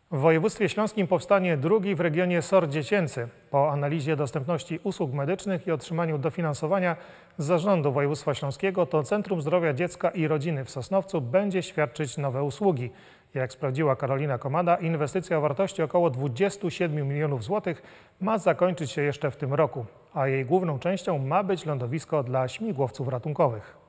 W województwie śląskim powstanie drugi w regionie SOR dziecięcy. Po analizie dostępności usług medycznych i otrzymaniu dofinansowania z Zarządu Województwa Śląskiego to Centrum Zdrowia Dziecka i Rodziny w Sosnowcu będzie świadczyć nowe usługi. Jak sprawdziła Karolina Komada, inwestycja o wartości około 27 milionów złotych ma zakończyć się jeszcze w tym roku, a jej główną częścią ma być lądowisko dla śmigłowców ratunkowych.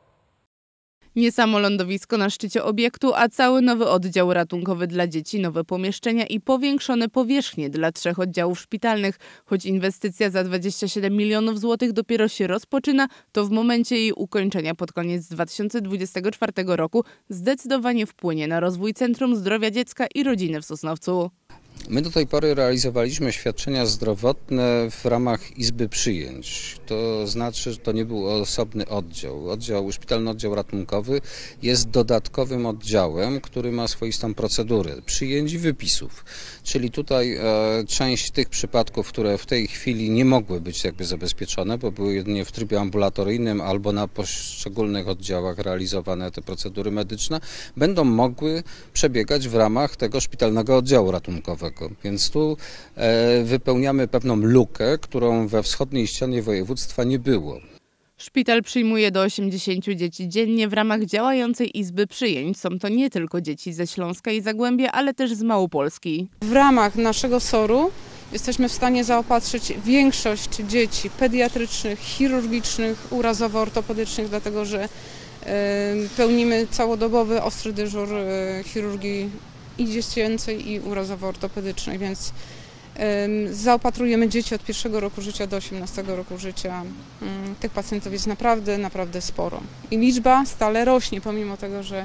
Nie samo lądowisko na szczycie obiektu, a cały nowy oddział ratunkowy dla dzieci, nowe pomieszczenia i powiększone powierzchnie dla 3 oddziałów szpitalnych. Choć inwestycja za 27 milionów złotych dopiero się rozpoczyna, to w momencie jej ukończenia pod koniec 2024 roku zdecydowanie wpłynie na rozwój Centrum Zdrowia Dziecka i Rodziny w Sosnowcu. My do tej pory realizowaliśmy świadczenia zdrowotne w ramach Izby Przyjęć. To znaczy, że to nie był osobny oddział. Szpitalny oddział ratunkowy jest dodatkowym oddziałem, który ma swoistą procedurę przyjęć i wypisów. Czyli tutaj część tych przypadków, które w tej chwili nie mogły być zabezpieczone, bo były jedynie w trybie ambulatoryjnym albo na poszczególnych oddziałach realizowane te procedury medyczne, będą mogły przebiegać w ramach tego szpitalnego oddziału ratunkowego. Więc tu wypełniamy pewną lukę, którą we wschodniej ścianie województwa nie było. Szpital przyjmuje do 80 dzieci dziennie w ramach działającej Izby Przyjęć. Są to nie tylko dzieci ze Śląska i Zagłębia, ale też z Małopolski. W ramach naszego SOR-u jesteśmy w stanie zaopatrzyć większość dzieci pediatrycznych, chirurgicznych, urazowo-ortopedycznych, dlatego że pełnimy całodobowy ostry dyżur chirurgii i dziecięcej, i urazowo-ortopedycznej, więc zaopatrujemy dzieci od 1 roku życia do 18 roku życia. Tych pacjentów jest naprawdę sporo. I liczba stale rośnie, pomimo tego, że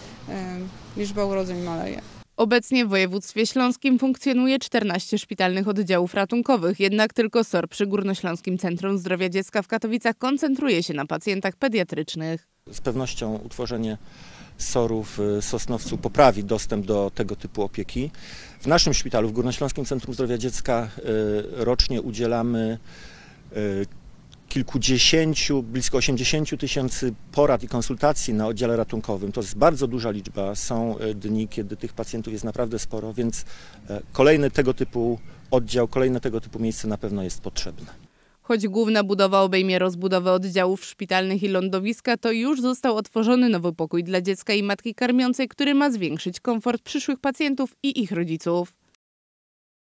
liczba urodzeń maleje. Obecnie w województwie śląskim funkcjonuje 14 szpitalnych oddziałów ratunkowych, jednak tylko SOR przy Górnośląskim Centrum Zdrowia Dziecka w Katowicach koncentruje się na pacjentach pediatrycznych. Z pewnością utworzenie SOR-u w Sosnowcu poprawi dostęp do tego typu opieki. W naszym szpitalu, w Górnośląskim Centrum Zdrowia Dziecka rocznie udzielamy kilkudziesięciu, blisko 80 tysięcy porad i konsultacji na oddziale ratunkowym. To jest bardzo duża liczba. Są dni, kiedy tych pacjentów jest naprawdę sporo, więc kolejny tego typu oddział, kolejne tego typu miejsce na pewno jest potrzebne. Choć główna budowa obejmie rozbudowę oddziałów szpitalnych i lądowiska, to już został otworzony nowy pokój dla dziecka i matki karmiącej, który ma zwiększyć komfort przyszłych pacjentów i ich rodziców.